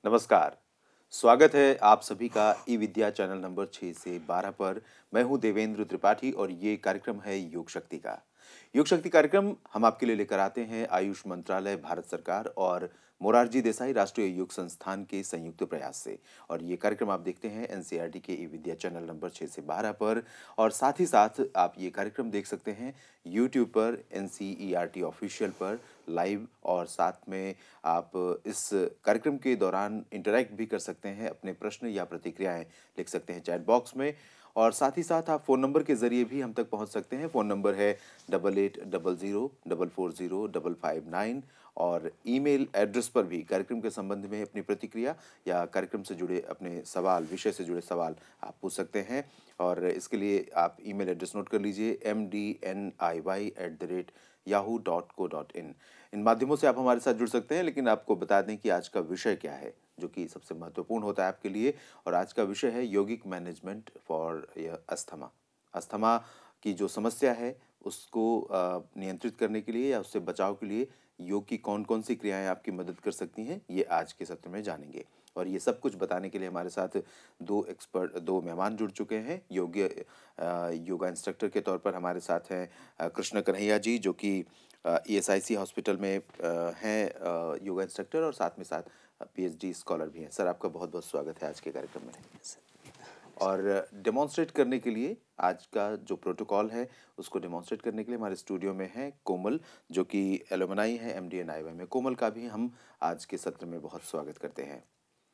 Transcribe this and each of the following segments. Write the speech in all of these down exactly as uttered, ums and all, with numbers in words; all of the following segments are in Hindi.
नमस्कार, स्वागत है आप सभी का ई विद्या चैनल नंबर छह से बारह पर। मैं हूं देवेंद्र त्रिपाठी और ये कार्यक्रम है योग शक्ति का। योग शक्ति कार्यक्रम हम आपके लिए लेकर आते हैं आयुष मंत्रालय, भारत सरकार और मोरारजी देसाई राष्ट्रीय योग संस्थान के संयुक्त प्रयास से। और ये कार्यक्रम आप देखते हैं N C E R T के ई विद्या चैनल नंबर छह से बारह पर। और साथ ही साथ आप ये कार्यक्रम देख सकते हैं यूट्यूब पर N C E R T official पर लाइव। और साथ में आप इस कार्यक्रम के दौरान इंटरैक्ट भी कर सकते हैं, अपने प्रश्न या प्रतिक्रियाएं लिख सकते हैं चैट बॉक्स में। और साथ ही साथ आप फ़ोन नंबर के ज़रिए भी हम तक पहुंच सकते हैं। फ़ोन नंबर है double eight double zero double four zero double five nine. और ईमेल एड्रेस पर भी कार्यक्रम के संबंध में अपनी प्रतिक्रिया या कार्यक्रम से जुड़े अपने सवाल, विषय से जुड़े सवाल आप पूछ सकते हैं। और इसके लिए आप ईमेल एड्रेस नोट कर लीजिए M D N I Y at the rate Yahoo dot co dot in. इन माध्यमों से आप हमारे साथ जुड़ सकते हैं। लेकिन आपको बता दें कि आज का विषय क्या है, जो कि सबसे महत्वपूर्ण होता है आपके लिए। और आज का विषय है योगिक मैनेजमेंट फॉर अस्थमा। अस्थमा की जो समस्या है उसको नियंत्रित करने के लिए या उससे बचाव के लिए योग की कौन कौन सी क्रियाएं आपकी मदद कर सकती हैं, ये आज के सत्र में जानेंगे। और ये सब कुछ बताने के लिए हमारे साथ दो एक्सपर्ट, दो मेहमान जुड़ चुके हैं। योग्य योगा इंस्ट्रक्टर के तौर पर हमारे साथ हैं कृष्ण कन्हैया जी, जो कि E S I C hospital में हैं योगा इंस्ट्रक्टर और साथ में साथ पी एच डी स्कॉलर भी हैं। सर, आपका बहुत बहुत स्वागत है आज के कार्यक्रम में। और डेमोन्स्ट्रेट करने के लिए आज का जो प्रोटोकॉल है उसको डेमोन्स्ट्रेट करने के लिए हमारे स्टूडियो में है कोमल, जो कि एलुमनाई है M D N I Y में। कोमल का भी हम आज के सत्र में बहुत स्वागत करते हैं।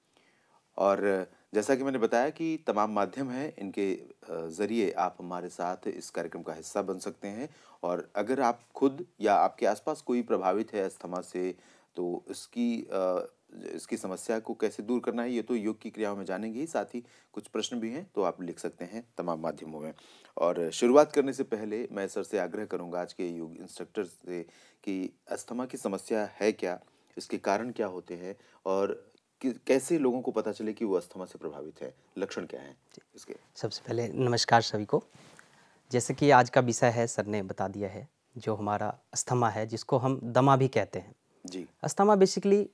और जैसा कि मैंने बताया कि तमाम माध्यम हैं, इनके ज़रिए आप हमारे साथ इस कार्यक्रम का हिस्सा बन सकते हैं। और अगर आप खुद या आपके आसपास कोई प्रभावित है अस्थमा से, तो इसकी इसकी समस्या को कैसे दूर करना है ये तो योग की क्रियाओं में जानेंगे ही, साथ ही कुछ प्रश्न भी हैं तो आप लिख सकते हैं तमाम माध्यमों में। और शुरुआत करने से पहले मैं सर से आग्रह करूंगा, आज के योग इंस्ट्रक्टर से, कि अस्थमा की समस्या है क्या, इसके कारण क्या होते हैं और कि कैसे लोगों को पता चले कि वो अस्थमा से प्रभावित है, लक्षण क्या हैं इसके। सबसे पहले नमस्कार सभी को। जैसे कि आज का विषय है, सर ने बता दिया है, जो हमारा अस्थमा है, जिसको हम दमा भी कहते हैं जी। अस्थमा बेसिकली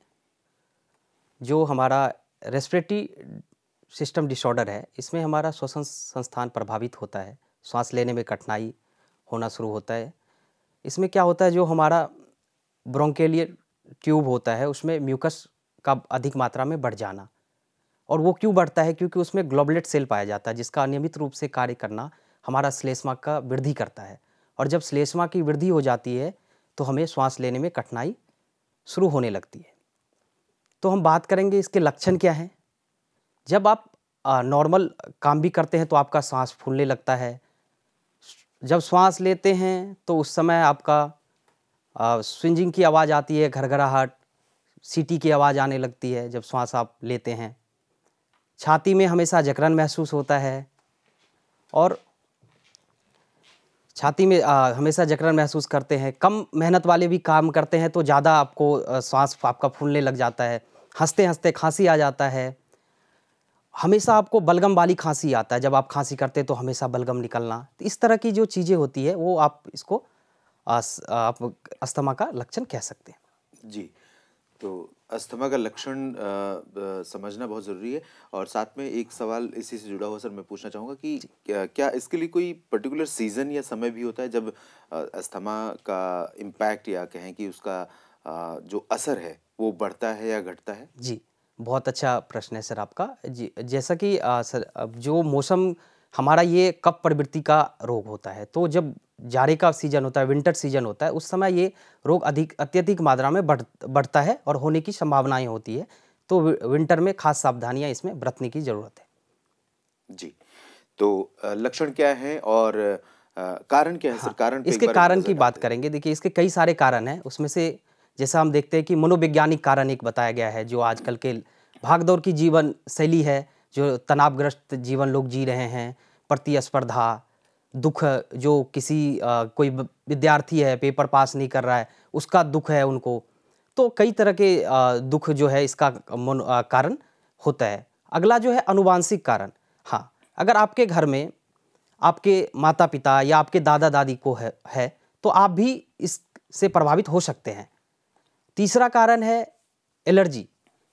जो हमारा रेस्पिरेटरी सिस्टम डिसऑर्डर है, इसमें हमारा श्वसन संस्थान प्रभावित होता है, सांस लेने में कठिनाई होना शुरू होता है। इसमें क्या होता है, जो हमारा ब्रोंकेलियल ट्यूब होता है उसमें म्यूकस का अधिक मात्रा में बढ़ जाना। और वो क्यों बढ़ता है, क्योंकि उसमें ग्लोबुलेट सेल पाया जाता है, जिसका अनियमित रूप से कार्य करना हमारा श्लेष्मा का वृद्धि करता है। और जब श्लेष्मा की वृद्धि हो जाती है तो हमें श्वास लेने में कठिनाई शुरू होने लगती है। तो हम बात करेंगे इसके लक्षण क्या हैं। जब आप नॉर्मल काम भी करते हैं तो आपका सांस फूलने लगता है। जब श्वास लेते हैं तो उस समय आपका स्विंजिंग की आवाज़ आती है, घरघराहट, सीटी की आवाज़ आने लगती है जब श्वास आप लेते हैं। छाती में हमेशा जकड़न महसूस होता है और छाती में आ, हमेशा जकड़न महसूस करते हैं। कम मेहनत वाले भी काम करते हैं तो ज़्यादा आपको सांस आपका फूलने लग जाता है। हंसते हंसते खांसी आ जाता है। हमेशा आपको बलगम वाली खांसी आता है, जब आप खांसी करते हैं तो हमेशा बलगम निकलना। तो इस तरह की जो चीज़ें होती है वो आप इसको आ, आप अस्थमा का लक्षण कह सकते हैं। जी, तो अस्थमा का लक्षण समझना बहुत ज़रूरी है। और साथ में एक सवाल इसी से जुड़ा हुआ सर मैं पूछना चाहूँगा कि क्या, क्या इसके लिए कोई पर्टिकुलर सीज़न या समय भी होता है जब अस्थमा का इम्पैक्ट या कहें कि उसका आ, जो असर है वो बढ़ता है या घटता है? जी, बहुत अच्छा प्रश्न है सर आपका। जी, जैसा कि आ, सर अब जो मौसम हमारा ये कफ प्रवृत्ति का रोग होता है, तो जब जाड़े का सीजन होता है, विंटर सीजन होता है, उस समय ये रोग अधिक अत्यधिक मात्रा में बढ़ बढ़ता है और होने की संभावनाएं होती है। तो विंटर में खास सावधानियां इसमें बरतने की ज़रूरत है। जी, तो लक्षण क्या है और आ, कारण क्या है हाँ, सर? कारण पे एक इसके बार कारण नजर की बात डालते हैं। करेंगे। देखिए, इसके कई सारे कारण हैं। उसमें से जैसा हम देखते हैं कि मनोवैज्ञानिक कारण एक बताया गया है, जो आजकल के भागदौड़ की जीवन शैली है, जो तनावग्रस्त जीवन लोग जी रहे हैं, प्रतिस्पर्धा, दुख, जो किसी आ, कोई विद्यार्थी है पेपर पास नहीं कर रहा है, उसका दुख है उनको। तो कई तरह के आ, दुख जो है इसका मन आ, कारण होता है। अगला जो है अनुवांशिक कारण। हाँ, अगर आपके घर में आपके माता पिता या आपके दादा दादी को है, है तो आप भी इससे प्रभावित हो सकते हैं। तीसरा कारण है एलर्जी।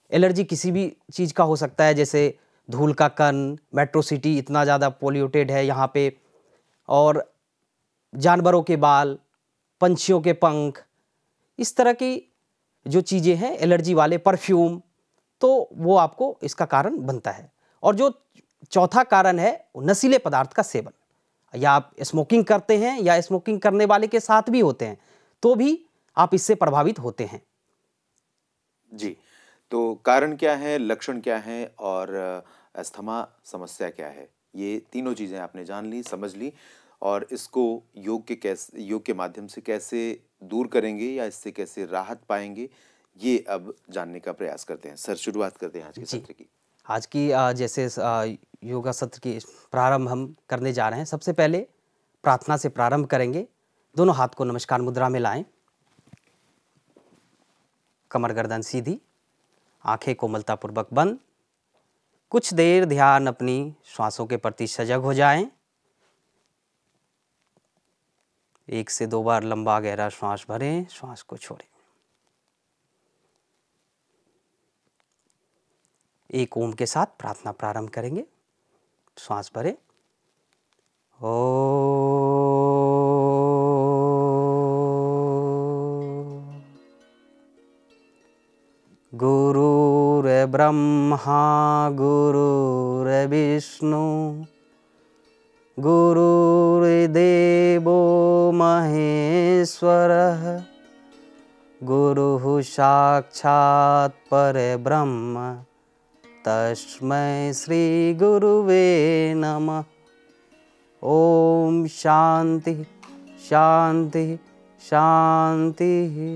एलर्जी किसी भी चीज़ का हो सकता है, जैसे धूल का कण, मेट्रो सिटी इतना ज़्यादा पोल्यूटेड है यहाँ पे, और जानवरों के बाल, पंछियों के पंख, इस तरह की जो चीज़ें हैं, एलर्जी वाले परफ्यूम, तो वो आपको इसका कारण बनता है। और जो चौथा कारण है वो नशीले पदार्थ का सेवन, या आप स्मोकिंग करते हैं या स्मोकिंग करने वाले के साथ भी होते हैं तो भी आप इससे प्रभावित होते हैं। जी, तो कारण क्या है, लक्षण क्या है और अस्थमा समस्या क्या है? ये तीनों चीज़ें आपने जान ली, समझ ली और इसको योग के कैसे योग के माध्यम से कैसे दूर करेंगे या इससे कैसे राहत पाएँगे, ये अब जानने का प्रयास करते हैं। सर, शुरुआत करते हैं आज के जी, सत्र की। आज की अ, जैसे अ, योगा सत्र की प्रारंभ हम करने जा रहे हैं। सबसे पहले प्रार्थना से प्रारंभ करेंगे। दोनों हाथ को नमस्कार मुद्रा में लाएं, कमर गर्दन सीधी, आंखें कोमलतापूर्वक बंद। कुछ देर ध्यान अपनी श्वासों के प्रति सजग हो जाएं। एक से दो बार लंबा गहरा श्वास भरें, श्वास को छोड़ें। एक ओम के साथ प्रार्थना प्रारंभ करेंगे। श्वास भरें। ओ गुरुर्ब्रह्मा गुरुर्विष्णु गुरुर्देवो महेश्वरः गुरुः साक्षात् परब्रह्म तस्मै श्री गुरुवे नमः। ओम शांति शांति शांति।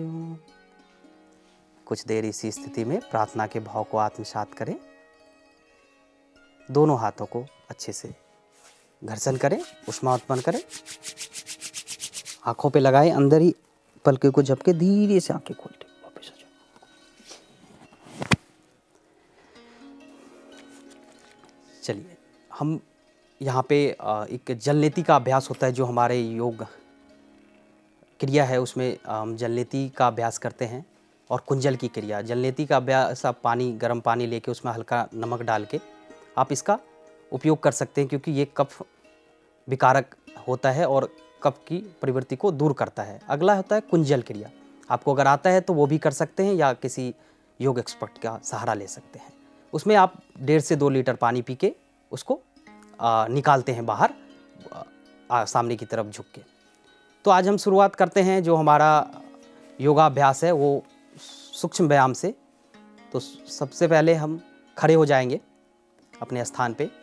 कुछ देर इसी स्थिति में प्रार्थना के भाव को आत्मसात करें। दोनों हाथों को अच्छे से घर्षण करें, ऊष्मा उत्पन्न करें। आंखों पे लगाएं, अंदर ही पलके को झपके धीरे से आंखें खोल दें। वापस आ जाओ। चलिए, हम यहाँ पे एक जलनेति का अभ्यास होता है जो हमारे योग क्रिया है, उसमें हम जलनेति का अभ्यास करते हैं। और कुंजल की क्रिया, जलनेति का अभ्यास, आप पानी, गर्म पानी लेके उसमें हल्का नमक डाल के आप इसका उपयोग कर सकते हैं, क्योंकि ये कफ विकारक होता है और कफ की प्रवृत्ति को दूर करता है। अगला होता है कुंजल क्रिया। आपको अगर आता है तो वो भी कर सकते हैं या किसी योग एक्सपर्ट का सहारा ले सकते हैं। उसमें आप डेढ़ से दो लीटर पानी पी के उसको आ, निकालते हैं बाहर, आ, सामने की तरफ झुक के। तो आज हम शुरुआत करते हैं, जो हमारा योगाभ्यास है वो सूक्ष्म व्यायाम से। तो सबसे पहले हम खड़े हो जाएंगे अपने स्थान पे,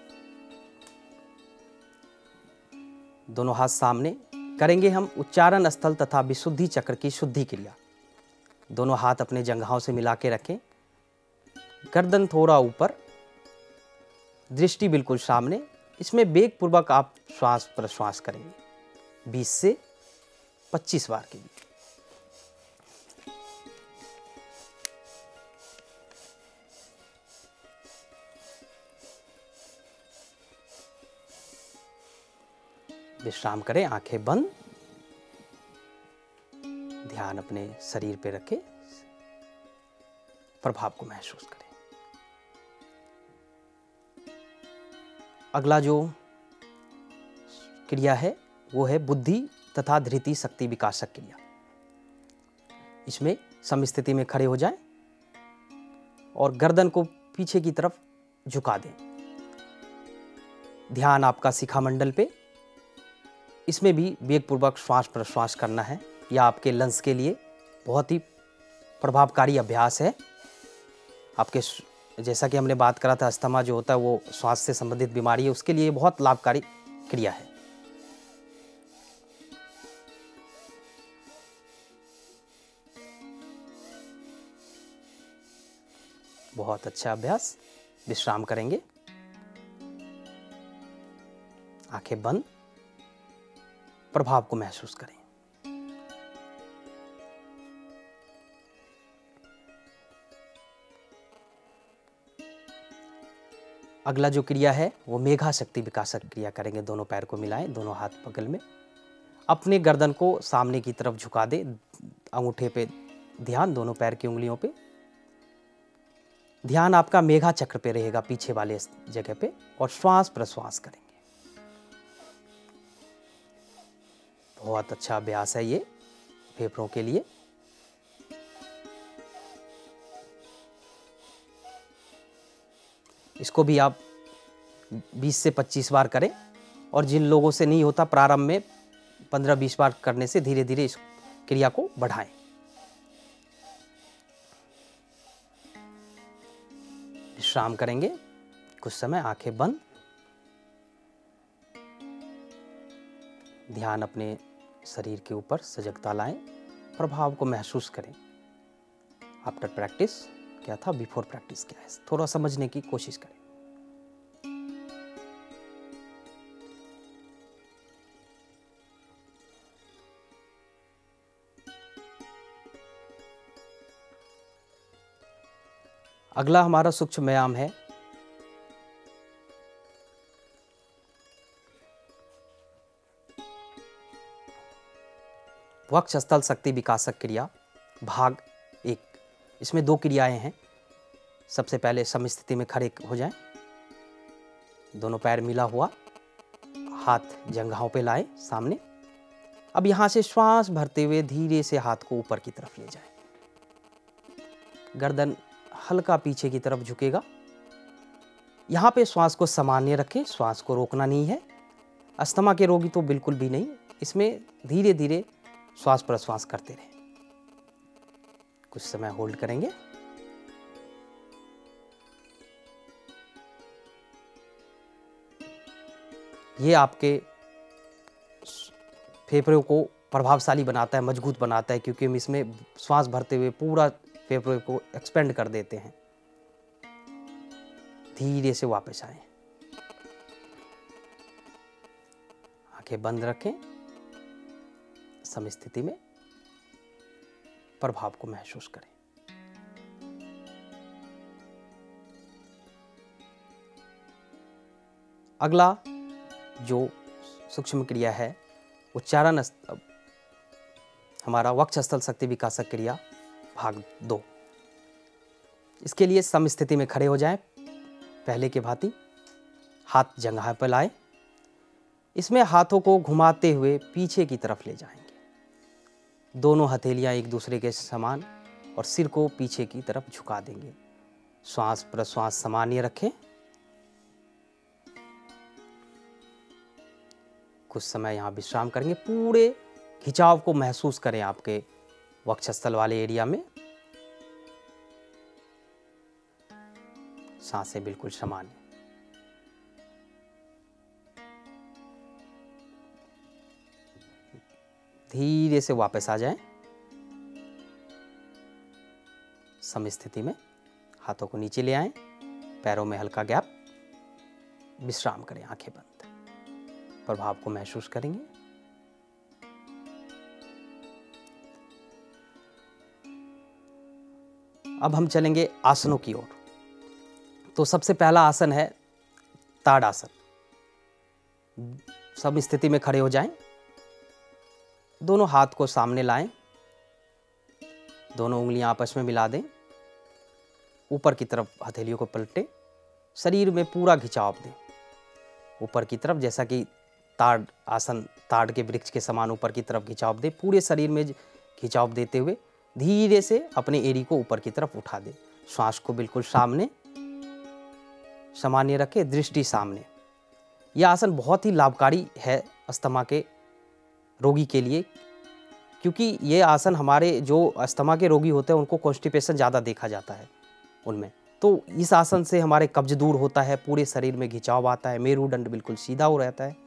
दोनों हाथ सामने करेंगे। हम उच्चारण स्थल तथा विशुद्धि चक्र की शुद्धि क्रिया। दोनों हाथ अपने जंघाओं से मिला के रखें, गर्दन थोड़ा ऊपर, दृष्टि बिल्कुल सामने। इसमें वेग पूर्वक आप श्वास प्रश्वास करेंगे बीस से पच्चीस बार के लिए। विश्राम करें, आंखें बंद, ध्यान अपने शरीर पे रखें, प्रभाव को महसूस करें। अगला जो क्रिया है वो है बुद्धि तथा धृति शक्ति विकासक क्रिया। इसमें समस्थिति में खड़े हो जाएं और गर्दन को पीछे की तरफ झुका दें। ध्यान आपका शिखामंडल पे। इसमें भी वेगपूर्वक श्वास प्रश्वास करना है। यह आपके लंग्स के लिए बहुत ही प्रभावकारी अभ्यास है। आपके, जैसा कि हमने बात करा था, अस्थमा जो होता है वो श्वास से संबंधित बीमारी है, उसके लिए बहुत लाभकारी क्रिया है। बहुत अच्छा अभ्यास। विश्राम करेंगे, आंखें बंद, प्रभाव को महसूस करें। अगला जो क्रिया है वो मेघा शक्ति विकासक क्रिया करेंगे। दोनों पैर को मिलाएं, दोनों हाथ बगल में, अपने गर्दन को सामने की तरफ झुका दें, अंगूठे पे ध्यान, दोनों पैर की उंगलियों पे। ध्यान आपका मेघा चक्र पे रहेगा, पीछे वाले जगह पे, और श्वास प्रश्वास करेंगे। बहुत अच्छा अभ्यास है ये फेफड़ों के लिए। इसको भी आप बीस से पच्चीस बार करें, और जिन लोगों से नहीं होता प्रारंभ में पंद्रह बीस बार करने से धीरे धीरे इस क्रिया को बढ़ाएं। विश्राम करेंगे कुछ समय, आंखें बंद। ध्यान अपने शरीर के ऊपर सजगता लाएं, प्रभाव को महसूस करें। आफ्टर प्रैक्टिस क्या था, बिफोर प्रैक्टिस क्या है, थोड़ा समझने की कोशिश करें। अगला हमारा सूक्ष्म व्यायाम है वक्षस्थल शक्ति विकासक क्रिया भाग एक। इसमें दो क्रियाएं हैं। सबसे पहले समस्थिति में खड़े हो जाएं, दोनों पैर मिला हुआ, हाथ जंघाओं पे लाएं सामने। अब यहां से श्वास भरते हुए धीरे से हाथ को ऊपर की तरफ ले जाएं। गर्दन हल्का पीछे की तरफ झुकेगा। यहां पे श्वास को सामान्य रखें, श्वास को रोकना नहीं है। अस्थमा के रोगी तो बिल्कुल भी नहीं, इसमें धीरे धीरे श्वास प्रश्वास करते रहें। कुछ समय होल्ड करेंगे। ये आपके फेफड़ों को प्रभावशाली बनाता है, मजबूत बनाता है, क्योंकि हम इसमें श्वास भरते हुए पूरा फेफड़ों को एक्सपेंड कर देते हैं। धीरे से वापस आए, आंखें बंद रखें, समस्थिति में प्रभाव को महसूस करें। अगला जो सूक्ष्म क्रिया है उच्चारण हमारा वक्षस्थल शक्ति विकासक क्रिया भाग दो। इसके लिए समस्थिति में खड़े हो जाएं, पहले के भांति हाथ जंघा पर लाएं। इसमें हाथों को घुमाते हुए पीछे की तरफ ले जाएंगे। दोनों हथेलियां एक दूसरे के समान, और सिर को पीछे की तरफ झुका देंगे। श्वास प्रश्वास सामान्य रखें। कुछ समय यहां विश्राम करेंगे। पूरे खिंचाव को महसूस करें आपके वक्षस्थल वाले एरिया में। सांसें बिल्कुल सामान्य। धीरे से वापस आ जाएं। समस्थिति में हाथों को नीचे ले आएं, पैरों में हल्का गैप। विश्राम करें, आंखें बंद। प्रभाव को महसूस करेंगे। अब हम चलेंगे आसनों की ओर। तो सबसे पहला आसन है ताड़ आसन। सब स्थिति में खड़े हो जाएं, दोनों हाथ को सामने लाएं, दोनों उंगलियां आपस में मिला दें, ऊपर की तरफ हथेलियों को पलटें, शरीर में पूरा खिंचाव दें ऊपर की तरफ, जैसा कि ताड़ आसन ताड़ के वृक्ष के समान ऊपर की तरफ खिंचाव दें। पूरे शरीर में खिंचाव देते हुए धीरे से अपने एड़ी को ऊपर की तरफ उठा दें। श्वास को बिल्कुल सामने सामान्य रखें, दृष्टि सामने। यह आसन बहुत ही लाभकारी है अस्थमा के रोगी के लिए, क्योंकि ये आसन हमारे जो अस्थमा के रोगी होते हैं उनको कॉन्स्टिपेशन ज़्यादा देखा जाता है उनमें। तो इस आसन से हमारे कब्ज दूर होता है, पूरे शरीर में खिंचाव आता है, मेरुदंड बिल्कुल सीधा हो रहता है।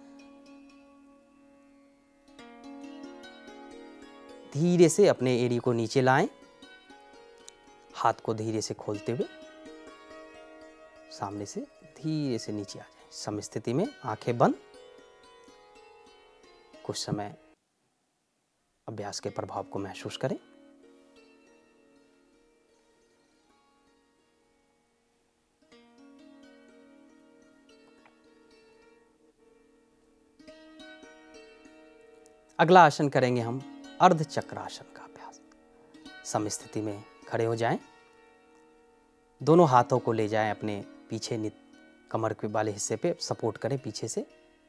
धीरे से अपने एड़ी को नीचे लाएं, हाथ को धीरे से खोलते हुए सामने से धीरे से नीचे आ जाएं। समस्थिति में आंखें बंद। कुछ समय अभ्यास के प्रभाव को महसूस करें। अगला आसन करेंगे हम अर्ध चक्रासन का अभ्यास। समस्थिति में खड़े हो जाएं, दोनों हाथों को ले जाएं अपने पीछे, नित कमर के वाले हिस्से पे सपोर्ट करें पीछे से।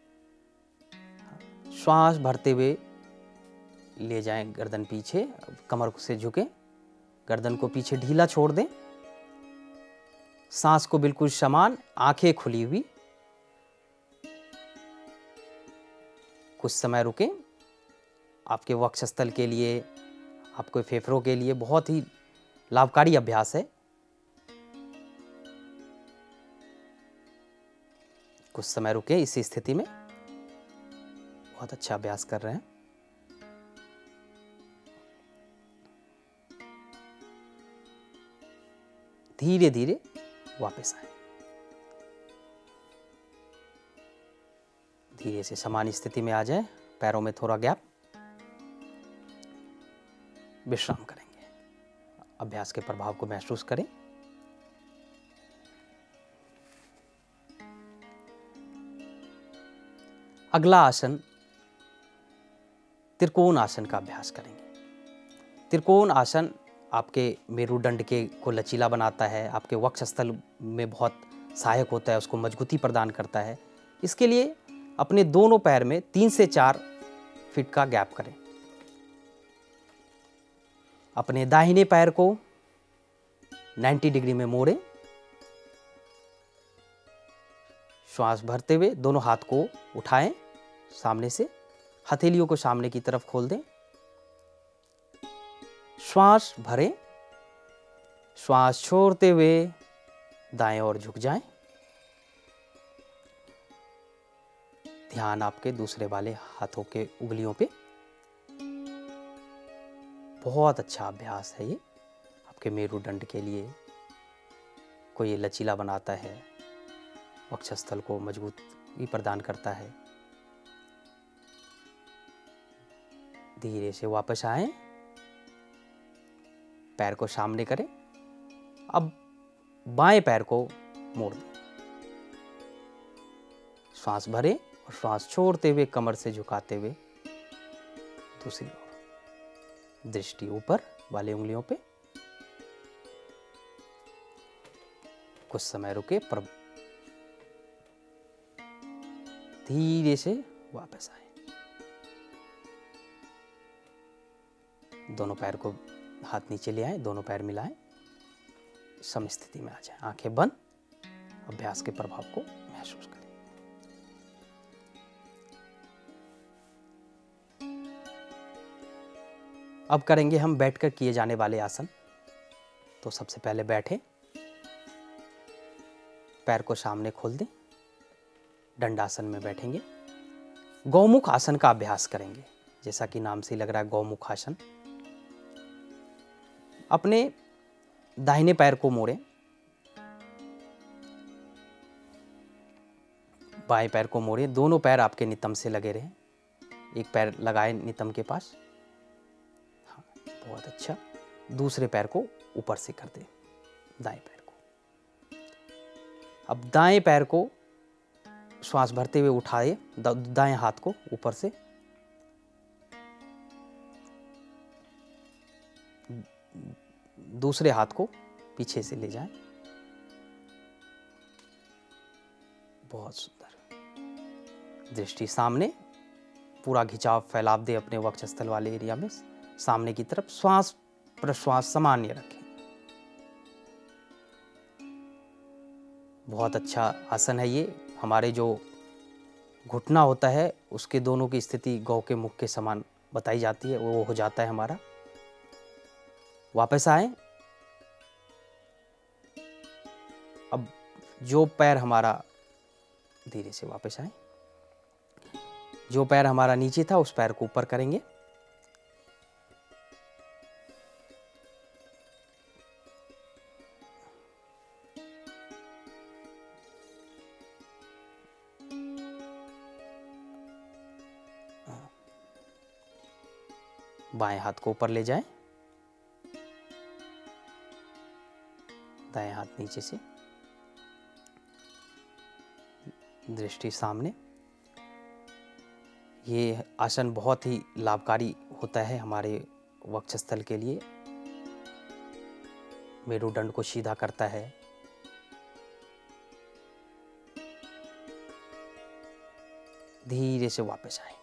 श्वास भरते हुए ले जाएं गर्दन पीछे, कमर से झुके, गर्दन को पीछे ढीला छोड़ दें। सांस को बिल्कुल समान, आंखें खुली हुई। कुछ समय रुकें। आपके वक्षस्थल के लिए, आपके फेफड़ों के लिए बहुत ही लाभकारी अभ्यास है। कुछ समय रुकें इसी स्थिति में। बहुत अच्छा अभ्यास कर रहे हैं। धीरे धीरे वापस आए। धीरे से समान स्थिति में आ जाए, पैरों में थोड़ा गैप, विश्राम करेंगे। अभ्यास के प्रभाव को महसूस करें। अगला आसन त्रिकोण आसन का अभ्यास करेंगे। त्रिकोण आसन आपके मेरुदंड के को लचीला बनाता है, आपके वक्षस्थल में बहुत सहायक होता है, उसको मजबूती प्रदान करता है। इसके लिए अपने दोनों पैर में तीन से चार फीट का गैप करें। अपने दाहिने पैर को नब्बे डिग्री में मोड़ें। श्वास भरते हुए दोनों हाथ को उठाएं सामने से, हथेलियों को सामने की तरफ खोल दें। श्वास भरें। श्वास छोड़ते हुए दाएं ओर झुक जाएं। ध्यान आपके दूसरे वाले हाथों के उंगलियों पे। बहुत अच्छा अभ्यास है ये, आपके मेरुदंड के लिए को ये लचीला बनाता है, वक्षस्थल को मजबूती प्रदान करता है। धीरे से वापस आएं, पैर को सामने करें। अब बाएं पैर को मोड़ दें। श्वास भरें और श्वास छोड़ते हुए कमर से झुकाते हुए दूसरी ओर, दृष्टि ऊपर वाले उंगलियों पे। कुछ समय रुके, पर धीरे से वापस आए। दोनों पैर को हाथ नीचे ले आए, दोनों पैर मिलाएं, सम स्थिति में आ जाए। आंखें बंद, अभ्यास के प्रभाव को महसूस करें। अब करेंगे हम बैठकर किए जाने वाले आसन। तो सबसे पहले बैठें, पैर को सामने खोल दें, दंडासन में बैठेंगे। गौमुख आसन का अभ्यास करेंगे, जैसा कि नाम से लग रहा है गौमुख आसन। अपने दाहिने पैर को मोड़ें, बाएं पैर को मोड़ें, दोनों पैर आपके नितंब से लगे रहें। एक पैर लगाएं नितंब के पास, हाँ बहुत अच्छा। दूसरे पैर को ऊपर से कर दें, दाएं पैर को। अब दाएं पैर को श्वास भरते हुए उठाए, दाएं हाथ को ऊपर से, दूसरे हाथ को पीछे से ले जाएं। बहुत सुंदर। दृष्टि सामने, पूरा खिंचाव फैलाव दे अपने वक्षस्थल वाले एरिया में, सामने की तरफ। श्वास प्रश्वास सामान्य रखें। बहुत अच्छा आसन है ये। हमारे जो घुटना होता है उसके दोनों की स्थिति गौ के मुख के समान बताई जाती है, वो हो जाता है हमारा। वापस आए। अब जो पैर हमारा, धीरे से वापस आए, जो पैर हमारा नीचे था उस पैर को ऊपर करेंगे। बाएं हाथ को ऊपर ले जाएं, दाएं हाथ नीचे से, दृष्टि सामने। ये आसन बहुत ही लाभकारी होता है हमारे वक्षस्थल के लिए। मेरुदंड को सीधा करता है। धीरे से वापस आए।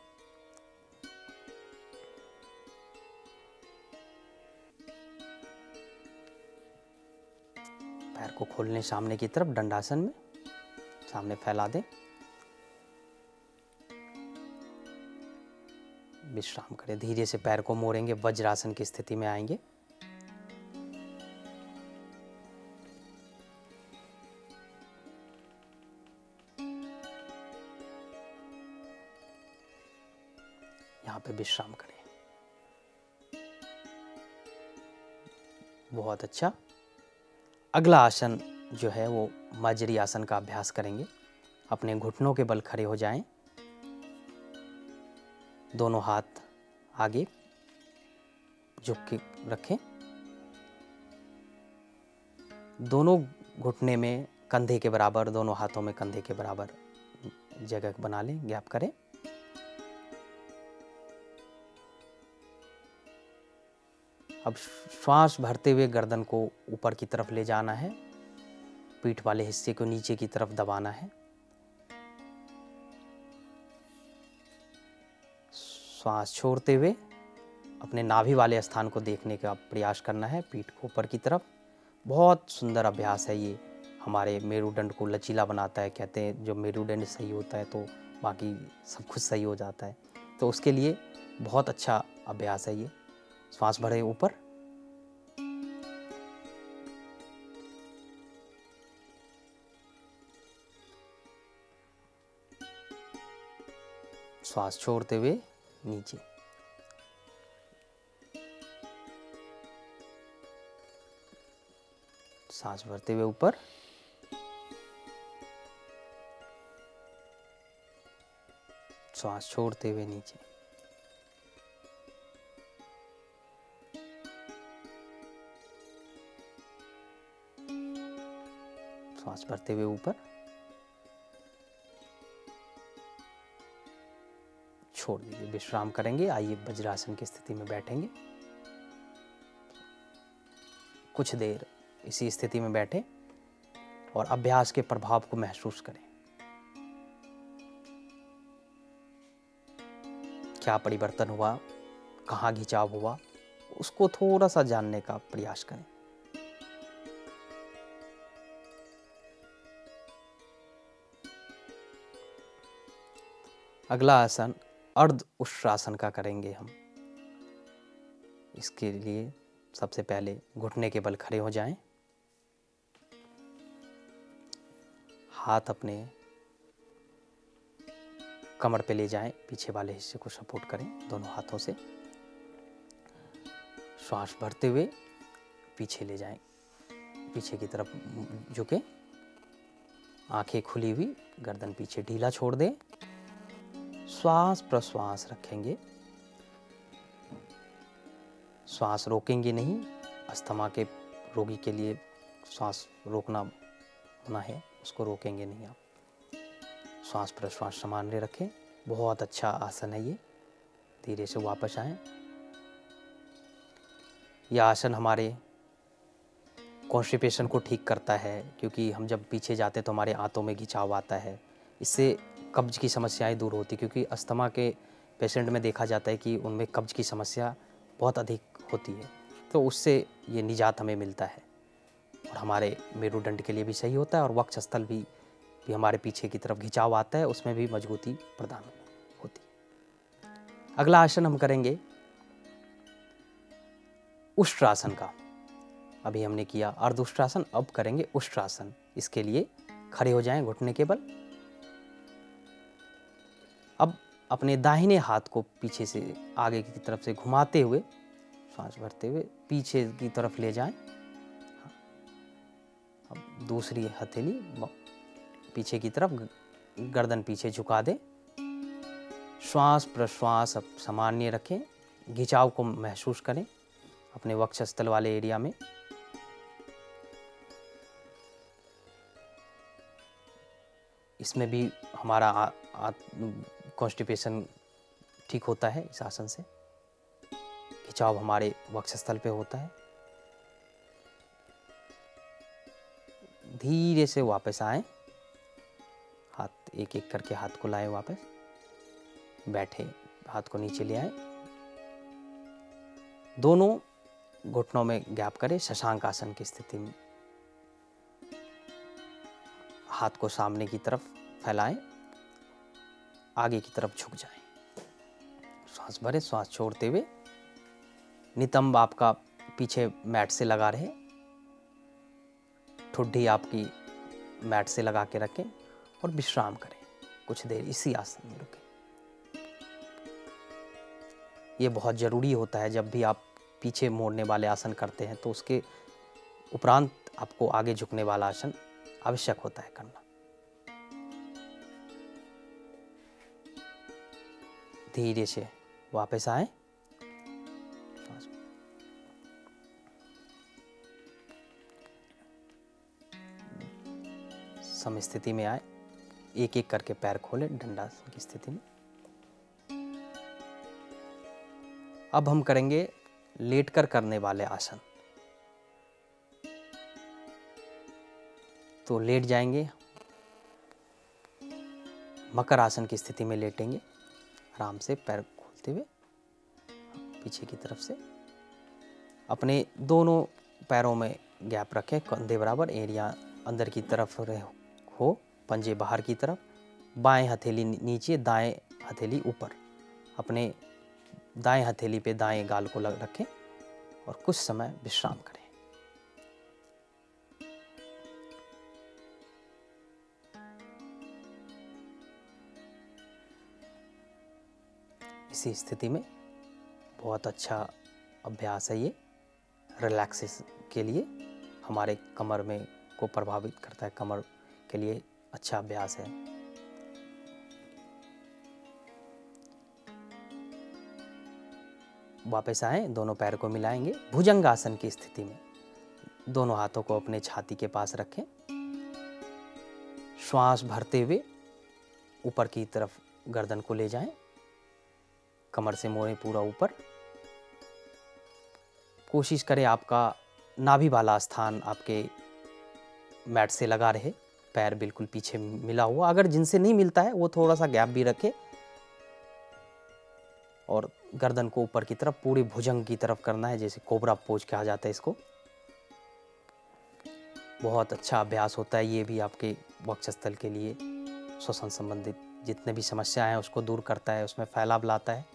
पैर को खोलने सामने की तरफ दंडासन में, सामने फैला दें। विश्राम करें। धीरे से पैर को मोड़ेंगे, वज्रासन की स्थिति में आएंगे। यहाँ पे विश्राम करें। बहुत अच्छा। अगला आसन जो है वो माजरी आसन का अभ्यास करेंगे। अपने घुटनों के बल खड़े हो जाएं। दोनों हाथ आगे झुक के रखें। दोनों घुटने में कंधे के बराबर, दोनों हाथों में कंधे के बराबर जगह बना लें, गैप करें। अब श्वास भरते हुए गर्दन को ऊपर की तरफ ले जाना है। पीठ वाले हिस्से को नीचे की तरफ दबाना है। श्वास छोड़ते हुए अपने नाभि वाले स्थान को देखने का प्रयास करना है, पीठ को ऊपर की तरफ। बहुत सुंदर अभ्यास है ये, हमारे मेरुदंड को लचीला बनाता है। कहते हैं जब मेरुदंड सही होता है तो बाकी सब कुछ सही हो जाता है। तो उसके लिए बहुत अच्छा अभ्यास है ये। श्वास भरे ऊपर, श्वास छोड़ते हुए नीचे। सांस भरते हुए ऊपर, श्वास छोड़ते हुए नीचे। श्वास भरते हुए ऊपर, छोड़ दीजिए। विश्राम करेंगे। आइए वज्रासन की स्थिति में बैठेंगे। कुछ देर इसी स्थिति में बैठे और अभ्यास के प्रभाव को महसूस करें। क्या परिवर्तन हुआ, कहाँ खिंचाव हुआ, उसको थोड़ा सा जानने का प्रयास करें। अगला आसन अर्ध उष्ट्रासन का करेंगे हम। इसके लिए सबसे पहले घुटने के बल खड़े हो जाएं। हाथ अपने कमर पे ले जाएं, पीछे वाले हिस्से को सपोर्ट करें दोनों हाथों से। श्वास भरते हुए पीछे ले जाएं, पीछे की तरफ झुके, आंखें खुली हुई, गर्दन पीछे ढीला छोड़ दें। श्वास प्रश्वास रखेंगे, श्वास रोकेंगे नहीं। अस्थमा के रोगी के लिए श्वास रोकना होना है, उसको रोकेंगे नहीं आप। श्वास प्रश्वास सामान्य रखें। बहुत अच्छा आसन है ये। धीरे से वापस आएं। यह आसन हमारे कॉन्स्टिपेशन को ठीक करता है, क्योंकि हम जब पीछे जाते हैं तो हमारे आंतों में खिंचाव आता है। इससे कब्ज की समस्याएं दूर होती, क्योंकि अस्थमा के पेशेंट में देखा जाता है कि उनमें कब्ज की समस्या बहुत अधिक होती है। तो उससे ये निजात हमें मिलता है और हमारे मेरुदंड के लिए भी सही होता है। और वक्षस्थल भी भी हमारे पीछे की तरफ खिंचाव आता है, उसमें भी मजबूती प्रदान होती। अगला आसन हम करेंगे उष्ट्रासन का। अभी हमने किया अर्ध उष्ट्रासन, अब करेंगे उष्ट्रासन। इसके लिए खड़े हो जाएं घुटने के बल। अब अपने दाहिने हाथ को पीछे से आगे की तरफ से घुमाते हुए, सांस भरते हुए पीछे की तरफ ले जाएं। अब दूसरी हथेली पीछे की तरफ, गर्दन पीछे झुका दें। श्वास प्रश्वास अब सामान्य रखें। खिंचाव को महसूस करें अपने वक्षस्थल वाले एरिया में। इसमें भी हमारा कॉन्स्टिपेशन ठीक होता है इस आसन से। खिंचाव हमारे वक्षस्थल पे होता है। धीरे से वापस आए, हाथ एक एक करके हाथ को लाए वापस, बैठे, हाथ को नीचे ले आए, दोनों घुटनों में गैप करें, शशांक आसन की स्थिति में। हाथ को सामने की तरफ फैलाएं, आगे की तरफ झुक जाएं। श्वास भरें, श्वास छोड़ते हुए नितंब आपका पीछे मैट से लगा रहे, ठुड्डी आपकी मैट से लगा के रखें और विश्राम करें। कुछ देर इसी आसन में रुकें। ये बहुत ज़रूरी होता है, जब भी आप पीछे मोड़ने वाले आसन करते हैं तो उसके उपरांत आपको आगे झुकने वाला आसन आवश्यक होता है करना। धीरे से वापस आए, सम स्थिति में आए, एक एक करके पैर खोले दंडासन की स्थिति में। अब हम करेंगे लेटकर करने वाले आसन। तो लेट जाएंगे, मकर आसन की स्थिति में लेटेंगे, आराम से पैर खोलते हुए पीछे की तरफ से। अपने दोनों पैरों में गैप रखें, कंधे बराबर, एरिया अंदर की तरफ हो, पंजे बाहर की तरफ, बाएं हथेली नीचे, दाएं हथेली ऊपर। अपने दाएं हथेली पे दाएं गाल को लग रखें और कुछ समय विश्राम करें। इसी स्थिति में बहुत अच्छा अभ्यास है ये, रिलैक्सेशन के लिए, हमारे कमर में को प्रभावित करता है, कमर के लिए अच्छा अभ्यास है। वापस आए, दोनों पैर को मिलाएंगे, भुजंगासन की स्थिति में दोनों हाथों को अपने छाती के पास रखें। श्वास भरते हुए ऊपर की तरफ गर्दन को ले जाएं, कमर से मोड़ें पूरा ऊपर। कोशिश करें आपका नाभि वाला स्थान आपके मैट से लगा रहे, पैर बिल्कुल पीछे मिला हुआ। अगर जिनसे नहीं मिलता है वो थोड़ा सा गैप भी रखे और गर्दन को ऊपर की तरफ, पूरी भुजंग की तरफ करना है, जैसे कोबरा पोज कहा जाता है इसको। बहुत अच्छा अभ्यास होता है ये भी, आपके वक्षस्थल के लिए श्वसन संबंधित जितने भी समस्याएं हैं उसको दूर करता है, उसमें फैलाव लाता है।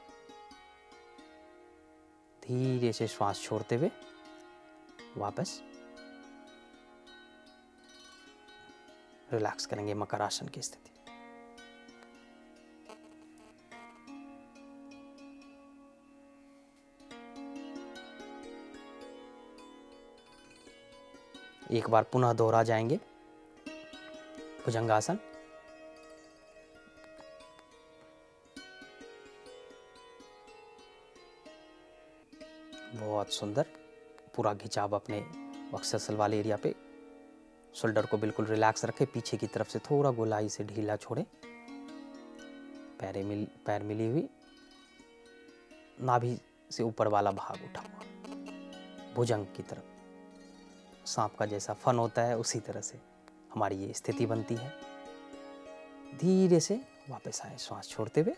धीरे से श्वास छोड़ते हुए वापस रिलैक्स करेंगे मकर आसन की स्थिति। एक बार पुनः दोहरा जाएंगे भुजंगासन। बहुत सुंदर, पूरा खिंचाव अपने वक्षस्थल वाले एरिया पे, शोल्डर को बिल्कुल रिलैक्स रखें, पीछे की तरफ से थोड़ा गोलाई से ढीला छोड़ें, पैर मिल पैर मिली हुई, नाभि से ऊपर वाला भाग उठा हुआ, भुजंग की तरफ सांप का जैसा फन होता है उसी तरह से हमारी ये स्थिति बनती है। धीरे से वापस आए, श्वास छोड़ते हुए।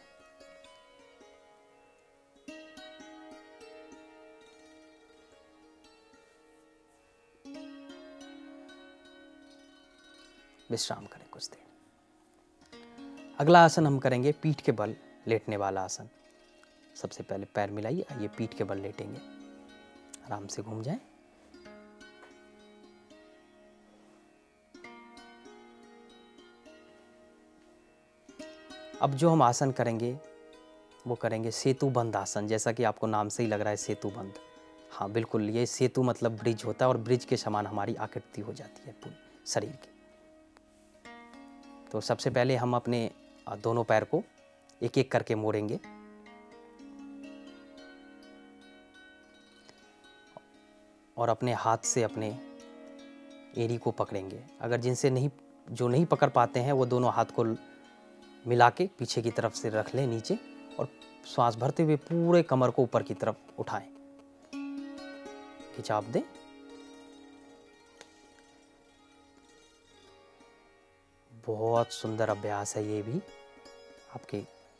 विश्राम करें कुछ देर। अगला आसन हम करेंगे पीठ के बल लेटने वाला आसन। सबसे पहले पैर मिलाइए, आइए पीठ के बल लेटेंगे, आराम से घूम जाएं। अब जो हम आसन करेंगे वो करेंगे सेतु बंद आसन, जैसा कि आपको नाम से ही लग रहा है सेतु बंद। हाँ बिल्कुल, ये सेतु मतलब ब्रिज होता है और ब्रिज के समान हमारी आकृति हो जाती है पूरी शरीर की। तो सबसे पहले हम अपने दोनों पैर को एक एक करके मोड़ेंगे और अपने हाथ से अपने एड़ी को पकड़ेंगे। अगर जिनसे नहीं जो नहीं पकड़ पाते हैं वो दोनों हाथ को मिला के पीछे की तरफ से रख लें नीचे और श्वास भरते हुए पूरे कमर को ऊपर की तरफ उठाएं, खिंचाव दें। बहुत सुंदर अभ्यास है ये भी आपके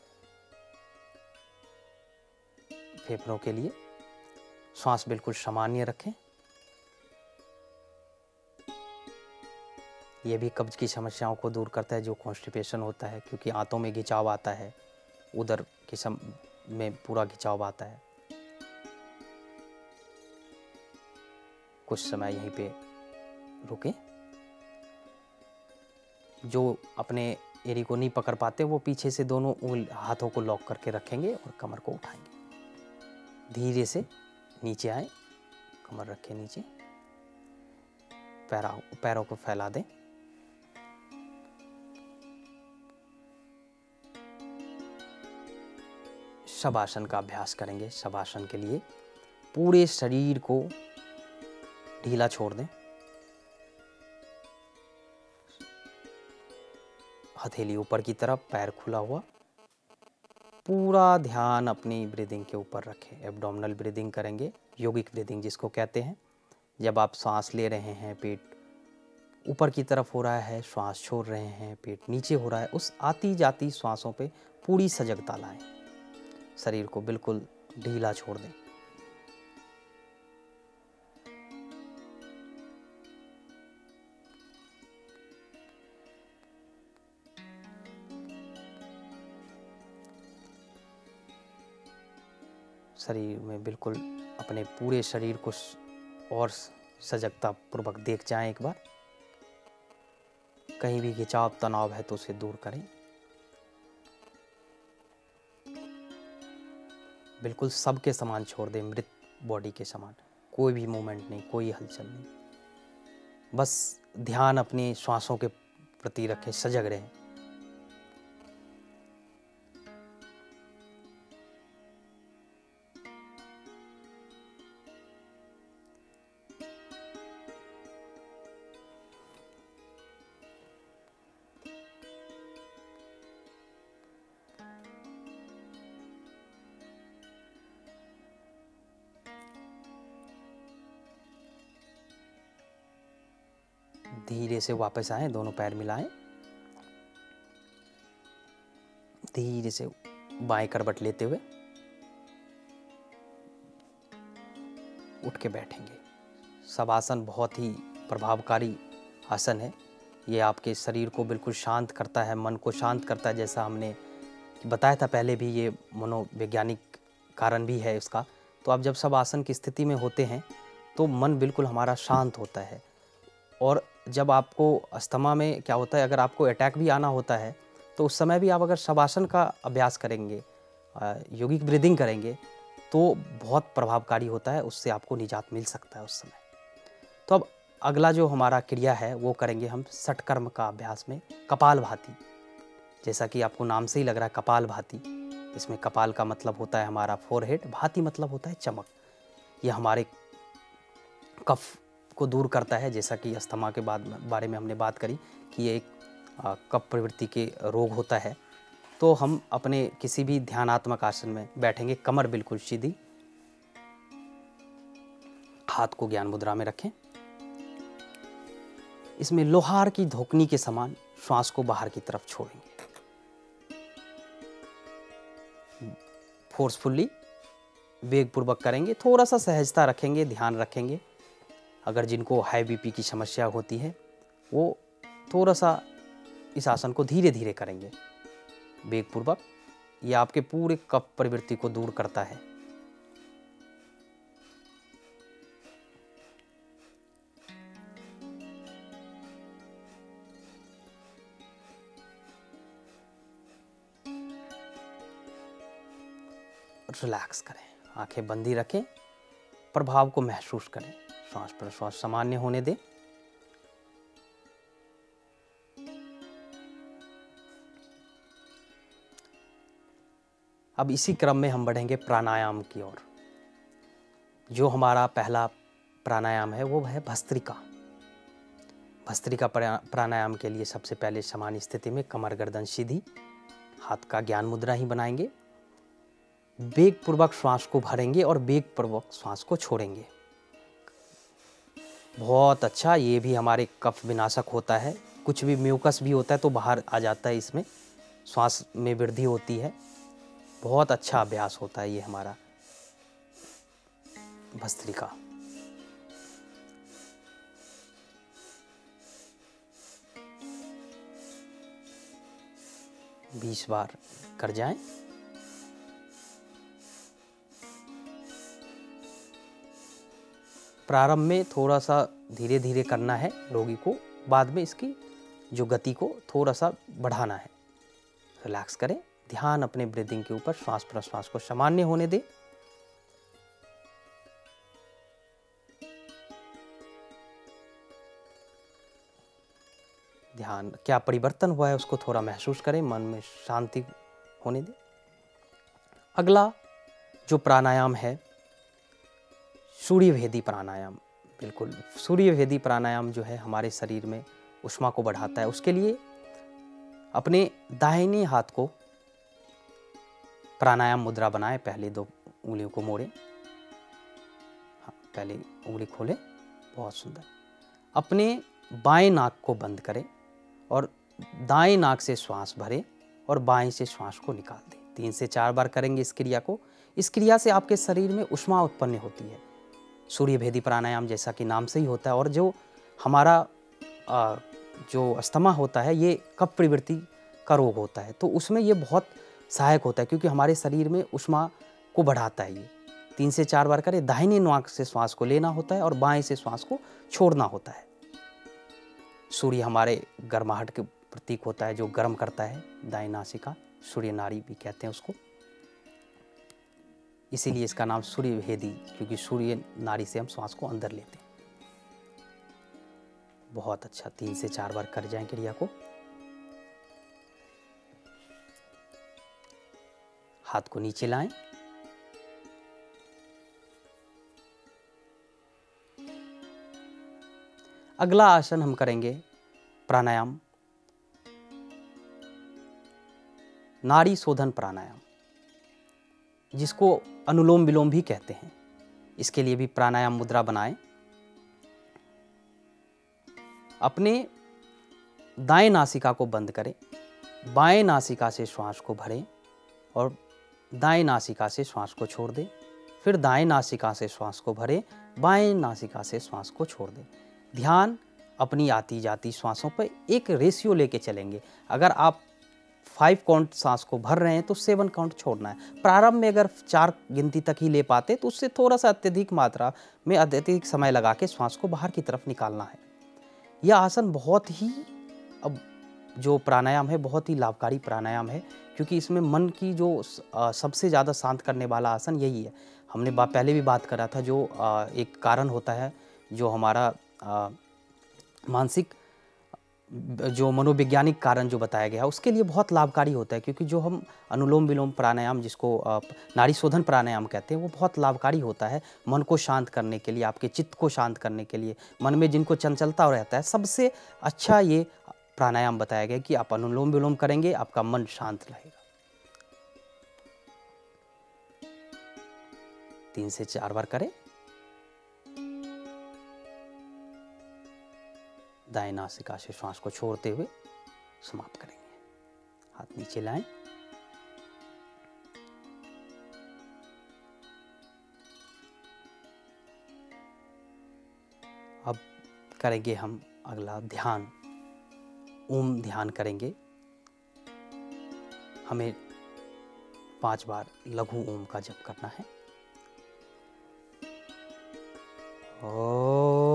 फेफड़ों के लिए। श्वास बिल्कुल सामान्य रखें। ये भी कब्ज की समस्याओं को दूर करता है, जो कॉन्स्टिपेशन होता है, क्योंकि आंतों में खिंचाव आता है, उदर की सम में पूरा खिंचाव आता है। कुछ समय यहीं पे रुकें। जो अपने एड़ी को नहीं पकड़ पाते वो पीछे से दोनों उंगल हाथों को लॉक करके रखेंगे और कमर को उठाएंगे। धीरे से नीचे आए, कमर रखें नीचे, पैरों पैरों को फैला दें। शवासन का अभ्यास करेंगे। शवासन के लिए पूरे शरीर को ढीला छोड़ दें। हथेली ऊपर की तरफ, पैर खुला हुआ। पूरा ध्यान अपनी ब्रीदिंग के ऊपर रखें। एब्डोमिनल ब्रीदिंग करेंगे, योगिक ब्रीदिंग जिसको कहते हैं। जब आप सांस ले रहे हैं, पेट ऊपर की तरफ हो रहा है, श्वास छोड़ रहे हैं, पेट नीचे हो रहा है, उस आती जाती श्वासों पे पूरी सजगता लाएं। शरीर को बिल्कुल ढीला छोड़ दें। शरीर में बिल्कुल अपने पूरे शरीर को और सजगता पूर्वक देख जाएं एक बार। कहीं भी खिंचाव तनाव है तो उसे दूर करें। बिल्कुल सबके समान छोड़ दें, मृत बॉडी के समान। कोई भी मूवमेंट नहीं, कोई हलचल नहीं, बस ध्यान अपनी श्वासों के प्रति रखें, सजग रहें। धीरे से वापस आएं, दोनों पैर मिलाएं। धीरे से बाएं करवट लेते हुए उठ के बैठेंगे। शवासन बहुत ही प्रभावकारी आसन है। ये आपके शरीर को बिल्कुल शांत करता है, मन को शांत करता है। जैसा हमने बताया था पहले भी, ये मनोवैज्ञानिक कारण भी है इसका। तो आप जब शवासन की स्थिति में होते हैं तो मन बिल्कुल हमारा शांत होता है। और जब आपको अस्थमा में क्या होता है, अगर आपको अटैक भी आना होता है तो उस समय भी आप अगर शवासन का अभ्यास करेंगे, योगिक ब्रीदिंग करेंगे, तो बहुत प्रभावकारी होता है। उससे आपको निजात मिल सकता है उस समय। तो अब अगला जो हमारा क्रिया है वो करेंगे हम षटकर्म का अभ्यास में कपालभाति। जैसा कि आपको नाम से ही लग रहा है कपालभाति। इसमें कपाल का मतलब होता है हमारा फोरहेड, भाति मतलब होता है चमक। यह हमारे कफ को दूर करता है। जैसा कि अस्थमा के बाद बारे में हमने बात करी कि ये एक कफ प्रवृत्ति के रोग होता है। तो हम अपने किसी भी ध्यानात्मक आसन में बैठेंगे, कमर बिल्कुल सीधी, हाथ को ज्ञान मुद्रा में रखें। इसमें लोहार की धोकनी के समान श्वास को बाहर की तरफ छोड़ेंगे। फोर्सफुली, वेगपूर्वक करेंगे। थोड़ा सा सहजता रखेंगे, ध्यान रखेंगे। अगर जिनको हाई बीपी की समस्या होती है वो थोड़ा सा इस आसन को धीरे धीरे करेंगे, वेगपूर्वक। ये आपके पूरे कफ प्रवृत्ति को दूर करता है। रिलैक्स करें, आंखें बंदी रखें, प्रभाव को महसूस करें। श्वास प्रश्वास सामान्य होने दें। अब इसी क्रम में हम बढ़ेंगे प्राणायाम की ओर। जो हमारा पहला प्राणायाम है वो है भस्त्रिका। भस्त्रिका प्राणायाम के लिए सबसे पहले सामान्य स्थिति में कमर गर्दन सीधी, हाथ का ज्ञान मुद्रा ही बनाएंगे। वेग पूर्वक श्वास को भरेंगे और वेग पूर्वक श्वास को छोड़ेंगे। बहुत अच्छा, ये भी हमारे कफ विनाशक होता है। कुछ भी म्यूकस भी होता है तो बाहर आ जाता है, इसमें श्वास में वृद्धि होती है। बहुत अच्छा अभ्यास होता है ये हमारा भस्त्रिका। बीस बार कर जाएं। प्रारंभ में थोड़ा सा धीरे धीरे करना है रोगी को, बाद में इसकी जो गति को थोड़ा सा बढ़ाना है। रिलैक्स करें, ध्यान अपने ब्रीदिंग के ऊपर, श्वास प्रश्वास को सामान्य होने दें। ध्यान क्या परिवर्तन हुआ है उसको थोड़ा महसूस करें, मन में शांति होने दें। अगला जो प्राणायाम है सूर्यभेदी प्राणायाम। बिल्कुल, सूर्यभेदी प्राणायाम जो है हमारे शरीर में ऊष्मा को बढ़ाता है। उसके लिए अपने दाहिने हाथ को प्राणायाम मुद्रा बनाएं। पहले दो उंगलियों को मोड़ें। हाँ, पहले उंगली खोलें। बहुत सुंदर। अपने बाएं नाक को बंद करें और दाएं नाक से श्वास भरें और बाएं से श्वास को निकाल दें। तीन से चार बार करेंगे इस क्रिया को। इस क्रिया से आपके शरीर में ऊष्मा उत्पन्न होती है। सूर्यभेदी प्राणायाम जैसा कि नाम से ही होता है। और जो हमारा आ, जो अस्थमा होता है, ये कफ प्रवृत्ति का रोग होता है, तो उसमें ये बहुत सहायक होता है क्योंकि हमारे शरीर में ऊष्मा को बढ़ाता है। ये तीन से चार बार करें। दाहिने नाक से श्वास को लेना होता है और बाएं से श्वास को छोड़ना होता है। सूर्य हमारे गर्माहट के प्रतीक होता है, जो गर्म करता है दाएं नासिका। सूर्य नाड़ी भी कहते हैं उसको, इसीलिए इसका नाम सूर्यभेदी, क्योंकि सूर्य नाड़ी से हम श्वास को अंदर लेते हैं। बहुत अच्छा, तीन से चार बार कर जाएं क्रिया को। हाथ को नीचे लाएं। अगला आसन हम करेंगे प्राणायाम, नाड़ी शोधन प्राणायाम, जिसको अनुलोम विलोम भी कहते हैं। इसके लिए भी प्राणायाम मुद्रा बनाएं। अपने दाएं नासिका को बंद करें, बाएं नासिका से श्वास को भरें और दाएं नासिका से श्वास को छोड़ दें। फिर दाएं नासिका से श्वास को भरें, बाएं नासिका से श्वास को छोड़ दें। ध्यान अपनी आती जाती श्वासों पर एक रेशियो लेके चलेंगे। अगर आप फाइव काउंट सांस को भर रहे हैं तो सेवन काउंट छोड़ना है। प्रारंभ में अगर चार गिनती तक ही ले पाते तो उससे थोड़ा सा अत्यधिक मात्रा में अत्यधिक समय लगा के श्वास को बाहर की तरफ निकालना है। यह आसन बहुत ही, अब जो प्राणायाम है बहुत ही लाभकारी प्राणायाम है, क्योंकि इसमें मन की जो आ, सबसे ज़्यादा शांत करने वाला आसन यही है। हमने बा, पहले भी बात करा था, जो आ, एक कारण होता है, जो हमारा आ, मानसिक जो मनोवैज्ञानिक कारण जो बताया गया है, उसके लिए बहुत लाभकारी होता है। क्योंकि जो हम अनुलोम विलोम प्राणायाम, जिसको आ, नाड़ी शोधन प्राणायाम कहते हैं, वो बहुत लाभकारी होता है मन को शांत करने के लिए, आपके चित्त को शांत करने के लिए। मन में जिनको चंचलता रहता है, सबसे अच्छा ये प्राणायाम बताया गया कि आप अनुलोम विलोम करेंगे, आपका मन शांत रहेगा। तीन से चार बार करें। दाएं नासिका से श्वास को छोड़ते हुए समाप्त करेंगे। हाथ नीचे लाएं। अब करेंगे हम अगला ध्यान, ओम ध्यान करेंगे। हमें पांच बार लघु ओम का जप करना है। ओ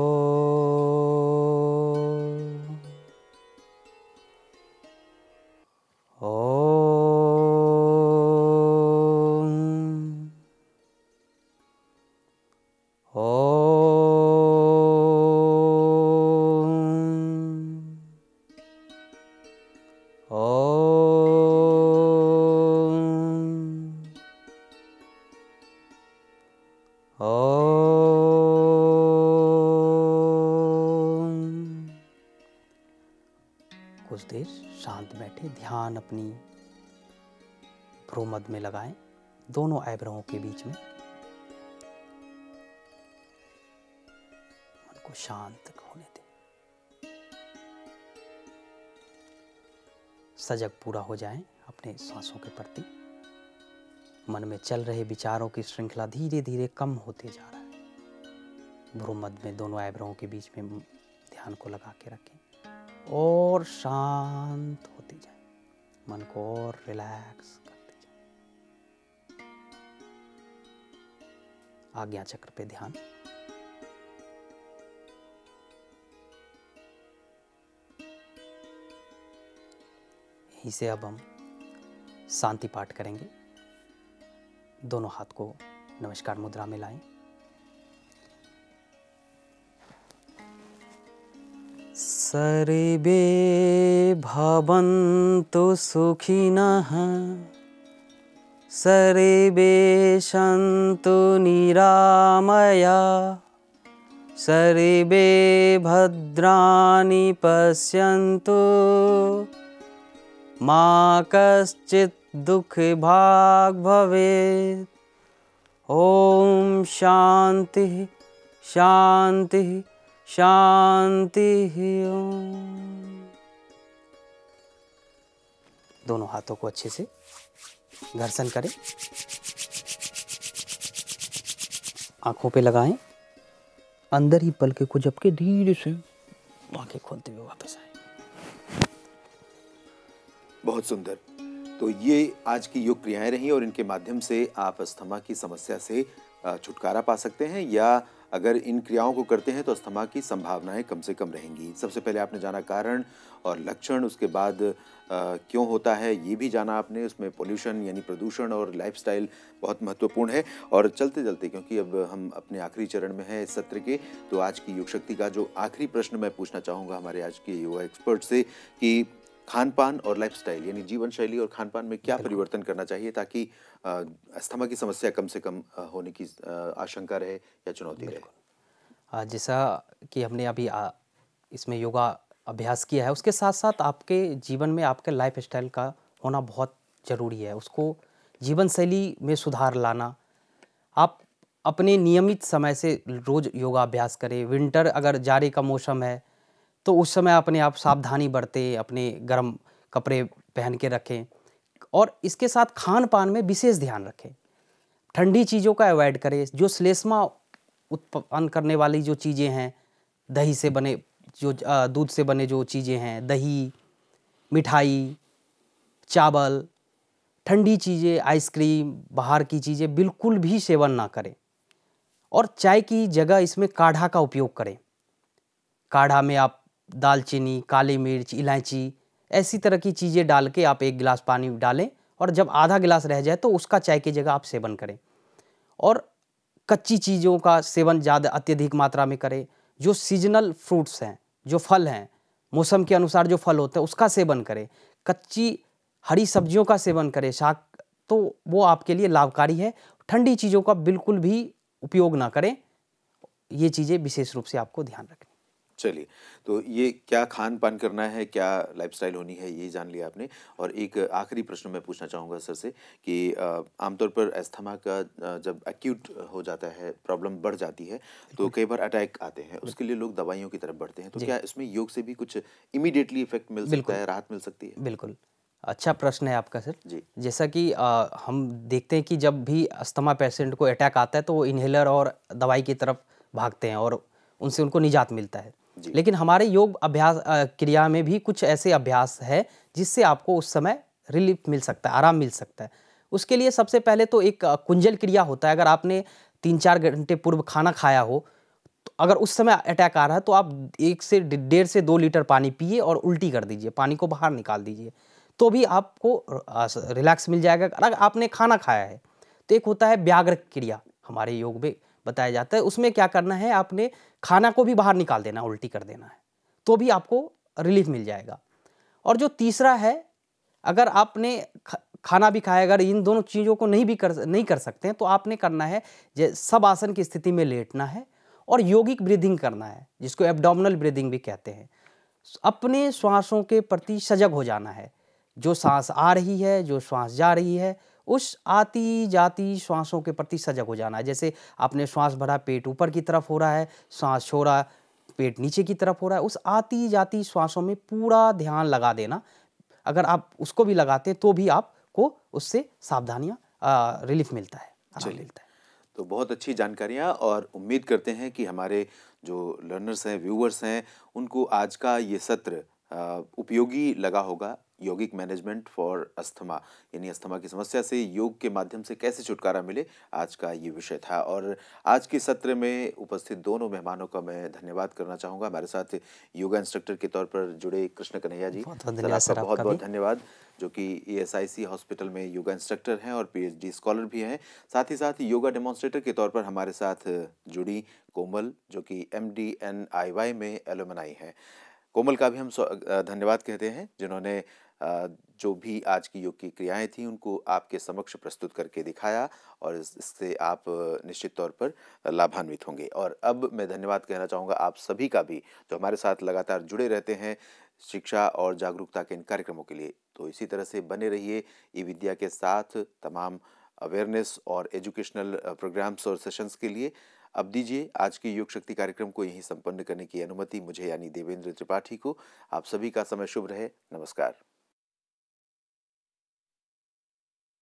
कुछ देर शांत बैठे, ध्यान अपनी भ्रू मध्य में लगाएं, दोनों आईब्रोओं के बीच में। मन को शांत होने दें। सजग पूरा हो जाएं अपने सांसों के प्रति। मन में चल रहे विचारों की श्रृंखला धीरे धीरे कम होते जा रहा है। भ्रूमध्य में दोनों आईब्रों के बीच में ध्यान को लगा के रखें और शांत होते जाएं। मन को और रिलैक्स करते जाएं। आज्ञा चक्र पे ध्यान। यहीं से अब हम शांति पाठ करेंगे। दोनों हाथ को नमस्कार मुद्रा में लाएं। सर्वे भवन्तु सुखिनः, सर्वे सन्तु निरामया, सर्वे भद्राणि पश्यन्तु, मा कश्चित् दुःखभाग् भवेत्। ओम शांति शांति शांति। ओम। दोनों हाथों को अच्छे से घर्षण करें, आंखों पे लगाएं, अंदर ही पलके को झपके धीरे से आंखें खोलते हुए वापस आए। बहुत सुंदर। तो ये आज की योग क्रियाएं रही और इनके माध्यम से आप अस्थमा की समस्या से छुटकारा पा सकते हैं, या अगर इन क्रियाओं को करते हैं तो अस्थमा की संभावनाएं कम से कम रहेंगी। सबसे पहले आपने जाना कारण और लक्षण, उसके बाद आ, क्यों होता है ये भी जाना आपने। उसमें पोल्यूशन यानी प्रदूषण और लाइफस्टाइल बहुत महत्वपूर्ण है। और चलते चलते, क्योंकि अब हम अपने आखिरी चरण में हैं इस सत्र के, तो आज की योग शक्ति का जो आखिरी प्रश्न मैं पूछना चाहूँगा हमारे आज के योगा एक्सपर्ट से कि खान पान और लाइफस्टाइल यानी जीवन शैली और खान पान में क्या परिवर्तन करना चाहिए ताकि अस्थमा की समस्या कम से कम होने की आशंका रहे या चुनौती रहे। जैसा कि हमने अभी आ, इसमें योगा अभ्यास किया है, उसके साथ साथ आपके जीवन में आपके लाइफ स्टाइल का होना बहुत ज़रूरी है। उसको जीवन शैली में सुधार लाना, आप अपने नियमित समय से रोज़ योगा अभ्यास करें। विंटर अगर जाड़े का मौसम है तो उस समय अपने आप सावधानी बरतें, अपने गर्म कपड़े पहन के रखें और इसके साथ खान पान में विशेष ध्यान रखें। ठंडी चीज़ों का अवॉइड करें। जो श्लेष्मा उत्पन्न करने वाली जो चीज़ें हैं, दही से बने जो दूध से बने जो चीज़ें हैं, दही, मिठाई, चावल, ठंडी चीज़ें, आइसक्रीम, बाहर की चीज़ें बिल्कुल भी सेवन ना करें। और चाय की जगह इसमें काढ़ा का उपयोग करें। काढ़ा में आप दालचीनी, काली मिर्च, इलायची, ऐसी तरह की चीज़ें डाल के आप एक गिलास पानी डालें और जब आधा गिलास रह जाए तो उसका चाय की जगह आप सेवन करें। और कच्ची चीज़ों का सेवन ज़्यादा अत्यधिक मात्रा में करें। जो सीजनल फ्रूट्स हैं, जो फल हैं, मौसम के अनुसार जो फल होते हैं उसका सेवन करें। कच्ची हरी सब्जियों का सेवन करें, शाक, तो वो आपके लिए लाभकारी है। ठंडी चीज़ों का बिल्कुल भी उपयोग ना करें। ये चीज़ें विशेष रूप से आपको ध्यान रखनी। चलिए, तो ये क्या खान पान करना है, क्या लाइफस्टाइल होनी है, ये जान लिया आपने। और एक आखिरी प्रश्न मैं पूछना चाहूँगा सर से कि आमतौर पर अस्थमा का जब एक्यूट हो जाता है, प्रॉब्लम बढ़ जाती है, तो कई बार अटैक आते हैं, उसके लिए लोग दवाइयों की तरफ बढ़ते हैं। तो क्या इसमें योग से भी कुछ इमीडिएटली इफेक्ट मिल सकता है, राहत मिल सकती है? बिल्कुल, अच्छा प्रश्न है आपका सर जी। जैसा कि आ, हम देखते हैं कि जब भी अस्थमा पेशेंट को अटैक आता है तो वो इन्हेलर और दवाई की तरफ भागते हैं और उनसे उनको निजात मिलता है। लेकिन हमारे योग अभ्यास क्रिया में भी कुछ ऐसे अभ्यास है जिससे आपको उस समय रिलीफ मिल सकता है, आराम मिल सकता है। उसके लिए सबसे पहले तो एक कुंजल क्रिया होता है। अगर आपने तीन चार घंटे पूर्व खाना खाया हो, तो अगर उस समय अटैक आ रहा है तो आप एक से डेढ़ से दो लीटर पानी पिए और उल्टी कर दीजिए, पानी को बाहर निकाल दीजिए, तो भी आपको रिलैक्स मिल जाएगा। अगर आपने खाना खाया है तो एक होता है व्याघ्र क्रिया, हमारे योग में बताया जाता है। उसमें क्या करना है, आपने खाना को भी बाहर निकाल देना, उल्टी कर देना है, तो भी आपको रिलीफ मिल जाएगा। और जो तीसरा है, अगर आपने खाना भी खाया, अगर इन दोनों चीज़ों को नहीं भी कर नहीं कर सकते हैं तो आपने करना है सब आसन की स्थिति में लेटना है और योगिक ब्रीदिंग करना है, जिसको एब्डोमिनल ब्रीदिंग भी कहते हैं। अपने श्वासों के प्रति सजग हो जाना है। जो सांस आ रही है, जो श्वास जा रही है, उस आती जाती श्वासों के प्रति सजग हो जाना है। जैसे आपने श्वास भरा, पेट ऊपर की तरफ हो रहा है, श्वास छोड़ा, पेट नीचे की तरफ हो रहा है, उस आती जाती श्वासों में पूरा ध्यान लगा देना। अगर आप उसको भी लगाते हैं तो भी आपको उससे सावधानियाँ रिलीफ मिलता है, आराम चलिए, मिलता है। तो बहुत अच्छी जानकारियाँ और उम्मीद करते हैं कि हमारे जो लर्नर्स हैं, व्यूअर्स हैं, उनको आज का ये सत्र अ, उपयोगी लगा होगा। यौगिक मैनेजमेंट फॉर अस्थमा, यानी अस्थमा की समस्या से योग के माध्यम से कैसे छुटकारा मिले, आज का ये विषय था। और आज के सत्र में उपस्थित दोनों मेहमानों का मैं धन्यवाद करना चाहूँगा। हमारे साथ योगा इंस्ट्रक्टर के तौर पर जुड़े कृष्ण कन्हैया जी, बहुत बहुत सर धन्यवाद आपका सर, आपका भी। बहुत-बहुत धन्यवाद, जो कि ईएसआईसी हॉस्पिटल में योगा इंस्ट्रक्टर हैं और पीएचडी स्कॉलर भी हैं। साथ ही साथ योगा डेमोंस्ट्रेटर के तौर पर हमारे साथ जुड़ी कोमल, जो कि एमडीएनआईवाई में एलुमनाई हैं। कोमल का भी हम स्व अ, धन्यवाद कहते हैं, जिन्होंने अ, जो भी आज की योग की क्रियाएँ थीं, उनको आपके समक्ष प्रस्तुत करके दिखाया और इस इससे आप अ, निश्चित तौर पर लाभान्वित होंगे। और अब मैं धन्यवाद कहना चाहूँगा आप सभी का भी, जो हमारे साथ लगातार जुड़े रहते हैं शिक्षा और जागरूकता के इन कार्यक्रमों के लिए। तो इसी तरह से बने रहिए ई-विद्या के साथ तमाम अवेयरनेस और एजुकेशनल अ, प्रोग्राम्स और सेशंस के लिए। अब दीजिए आज की योग शक्ति कार्यक्रम को यहीं संपन्न करने की अनुमति मुझे यानी देवेंद्र त्रिपाठी को। आप सभी का समय शुभ रहे। नमस्कार।